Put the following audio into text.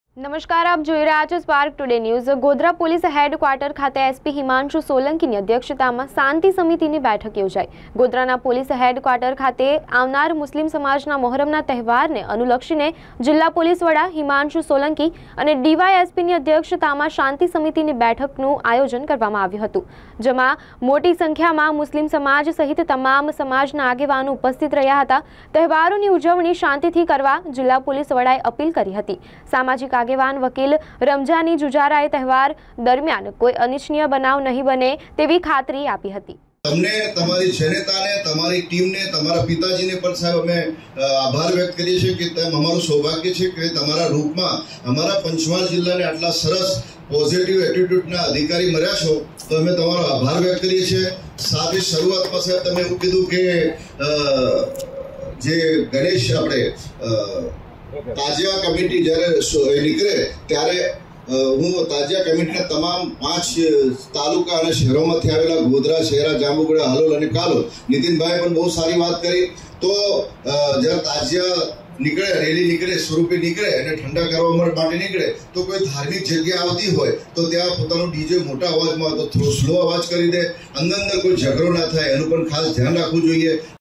નમસ્કાર, આપ જોઈ રહ્યા છો Spark Today News. Godhra police headquarters ખાતે એસપી હિમાંશુ સોલંકીની અધ્યક્ષતામાં શાંતિ સમિતિની બેઠક યોજાઈ। ગોધરાના પોલીસ હેડક્વાર્ટર ખાતે આવનાર મુસ્લિમ સમાજના મોહરમના તહેવારને અનુલક્ષીને જિલ્લા પોલીસ વડા હિમાંશુ સોલંકી અને ડીવાયએસપીની અધ્યક્ષતામાં શાંતિ સમિતિની બેઠકનું આયોજન કરવામાં આવ્યું હતું, જેમાં મોટી સંખ્યામાં મુસ્લિમ સમાજ સહિત તમામ સમાજના આગેવાનો ઉપસ્થિત રહ્યા હતા। તહેવારોની ઉજવણી શાંતિથી કરવા જિલ્લા પોલીસ વડાએ અપીલ કરી હતી। સામાજિક આગેવાન વકીલ રમજાની જુજારાએ તહેવાર દરમિયાન કોઈ અનિચ્છનીય બનાવ નહીં બને તેવી ખાતરી આપી હતી। તમને તમારી જનતાને, તમારી ટીમને, તમારા પિતાજીને પણ સાહેબ અમે આભાર વ્યક્ત કરીએ છીએ કે તેમ અમારું સૌભાગ્ય છે કે તમારા રૂપમાં અમારા પંચમહાલ જિલ્લાને આટલા સરસ પોઝિટિવ એટીટ્યુડના અધિકારી મળ્યા છો, તો અમે તમારો આભાર વ્યક્ત કરીએ છીએ। સાથે શરૂઆતમાં સાહેબ તમે એવું કીધું કે જે ગણેશ આપણે તાજિયા કમિટી જ્યારે નીકળે ત્યારે હું તાજિયા કમિટીના તમામ 5 તાલુકા અને શહેરોમાંથી આવેલા ગોધરા, શહેરા, જાંબુગડા, હાલોલ અને કાલોલ, નીતિનભાઈ પણ બહુ સારી વાત કરી। તો જ્યારે તાજિયા નીકળે, રેલી નીકળે, સ્વરૂપે નીકળે અને ઠંડા કરવા માટે નીકળે તો કોઈ ધાર્મિક જગ્યા આવતી હોય તો ત્યાં પોતાનું ડીજે મોટા અવાજમાં તો થોડો સ્લો અવાજ કરી દે, અંદર કોઈ ઝઘડો ના થાય એનું પણ ખાસ ધ્યાન રાખવું જોઈએ।